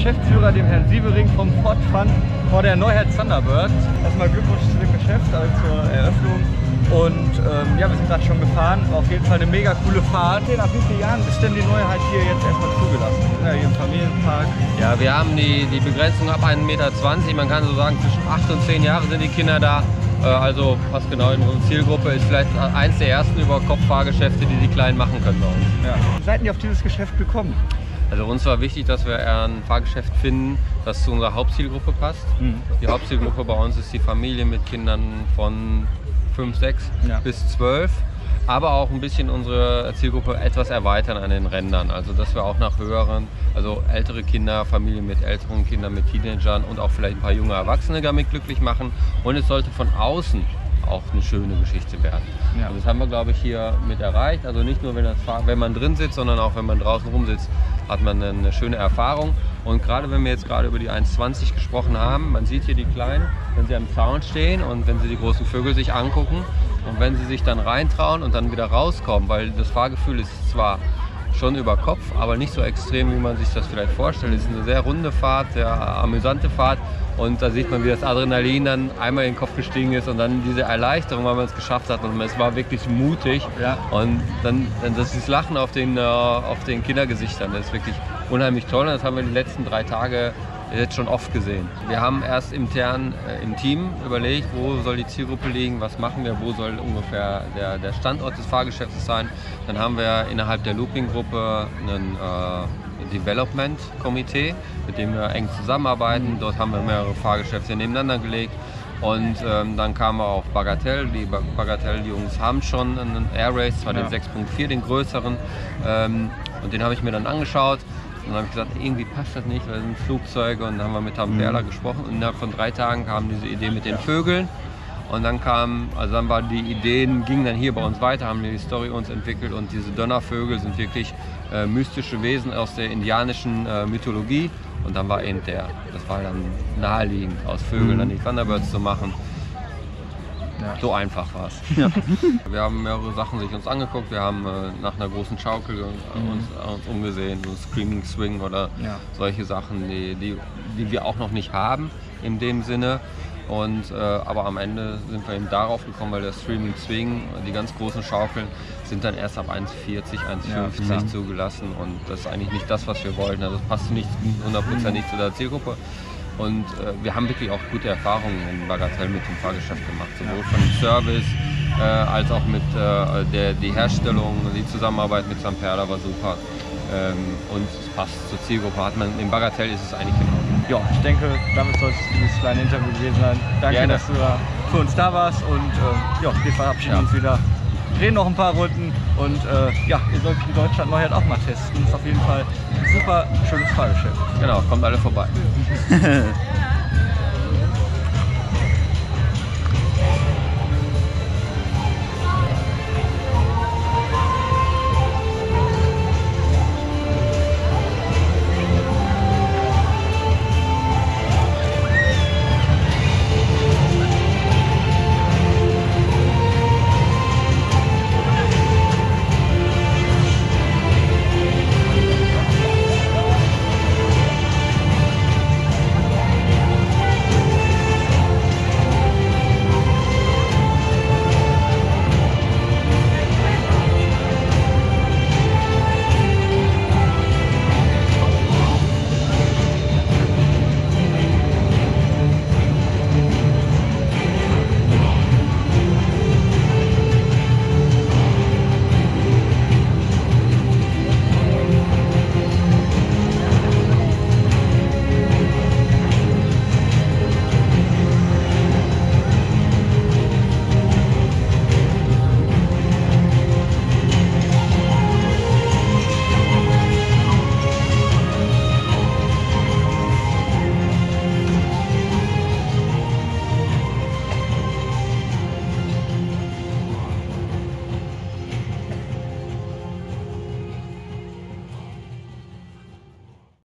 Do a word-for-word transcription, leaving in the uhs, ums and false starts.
Geschäftsführer, dem Herrn Sievering vom Ford Fund vor der Neuheit Thunderbird. Erstmal Glückwunsch zu dem Geschäft, also zur Eröffnung. Und ähm, ja, wir sind gerade schon gefahren. War auf jeden Fall eine mega coole Fahrt. Nach wie vielen Jahren ist denn die Neuheit hier jetzt erstmal zugelassen? Ja, hier im Familienpark. Ja, wir haben die, die Begrenzung ab ein Meter zwanzig. Man kann so sagen, zwischen acht und zehn Jahre sind die Kinder da. Also passt genau in unsere Zielgruppe. Ist vielleicht eins der ersten Über-Kopf-Fahrgeschäfte, die die Kleinen machen können bei uns. Ja. Wie seid ihr auf dieses Geschäft gekommen? Also uns war wichtig, dass wir ein Fahrgeschäft finden, das zu unserer Hauptzielgruppe passt. Mhm. Die Hauptzielgruppe bei uns ist die Familie mit Kindern von fünf, sechs ja. bis zwölf. Aber auch ein bisschen unsere Zielgruppe etwas erweitern an den Rändern. Also dass wir auch nach höheren, also ältere Kinder, Familien mit älteren Kindern, mit Teenagern und auch vielleicht ein paar junge Erwachsene damit glücklich machen. Und es sollte von außen auch eine schöne Geschichte werden. Ja. Und das haben wir, glaube ich, hier mit erreicht. Also nicht nur, wenn, das, wenn man drin sitzt, sondern auch, wenn man draußen rumsitzt, hat man eine schöne Erfahrung. Und gerade wenn wir jetzt gerade über die eins zwanzig gesprochen haben, man sieht hier die Kleinen, wenn sie am Zaun stehen und wenn sie die großen Vögel sich angucken und wenn sie sich dann reintrauen und dann wieder rauskommen, weil das Fahrgefühl ist zwar schon über Kopf, aber nicht so extrem, wie man sich das vielleicht vorstellt. Es ist eine sehr runde Fahrt, sehr amüsante Fahrt und da sieht man, wie das Adrenalin dann einmal in den Kopf gestiegen ist und dann diese Erleichterung, weil man es geschafft hat und es war wirklich mutig ja. und dann, dann das ist Lachen auf den, auf den Kindergesichtern, das ist wirklich unheimlich toll und das haben wir die letzten drei Tage jetzt schon oft gesehen. Wir haben erst intern äh, im Team überlegt, wo soll die Zielgruppe liegen, was machen wir, wo soll ungefähr der, der Standort des Fahrgeschäftes sein. Dann haben wir innerhalb der Looping-Gruppe ein äh, Development-Komitee, mit dem wir eng zusammenarbeiten. Dort haben wir mehrere Fahrgeschäfte nebeneinander gelegt. Und ähm, dann kamen wir auf Bagatelle. Die Bagatelle-Jungs haben schon einen Air Race, zwar ja. den sechs Punkt vier, den größeren. Ähm, und den habe ich mir dann angeschaut. Und dann habe ich gesagt, irgendwie passt das nicht, weil es sind Flugzeuge. Und dann haben wir mit Herrn Berler mhm. gesprochen. Und innerhalb von drei Tagen kam diese Idee mit den Vögeln. Und dann kam, also dann waren die Ideen, gingen dann hier bei uns weiter, haben wir die Story uns entwickelt. Und diese Donnervögel sind wirklich äh, mystische Wesen aus der indianischen äh, Mythologie. Und dann war eben der, das war dann naheliegend, aus Vögeln mhm. dann die Thunderbirds zu machen. Ja. So einfach war es. Ja. Wir haben mehrere Sachen sich uns angeguckt. Wir haben äh, nach einer großen Schaukel mhm. uns, uns umgesehen, so Screaming Swing oder ja. solche Sachen, die, die, die wir auch noch nicht haben in dem Sinne. Und, äh, aber am Ende sind wir eben darauf gekommen, weil der Screaming Swing, die ganz großen Schaukeln, sind dann erst ab eins vierzig, eins fünfzig ja, zugelassen. Und das ist eigentlich nicht das, was wir wollten. Also das passt nicht hundertprozentig mhm. zu der Zielgruppe. Und äh, wir haben wirklich auch gute Erfahrungen in Bagatelle mit dem Fahrgeschäft gemacht, sowohl von dem Service äh, als auch mit äh, der die Herstellung, die Zusammenarbeit mit Zamperla war super. Ähm, und es passt zur Zielgruppe. Hat man, in Bagatelle ist es eigentlich genau. Ja, ich denke, damit soll es dieses kleine Interview gewesen sein. Danke, Gerne. dass du da für uns da warst und äh, ja, wir verabschieden ja. uns wieder. Drehen noch ein paar Runden und äh, ja, ihr solltet die Deutschland Neuheit auch mal testen. Das ist auf jeden Fall ein super schönes Fahrgeschäft. Genau, kommt alle vorbei.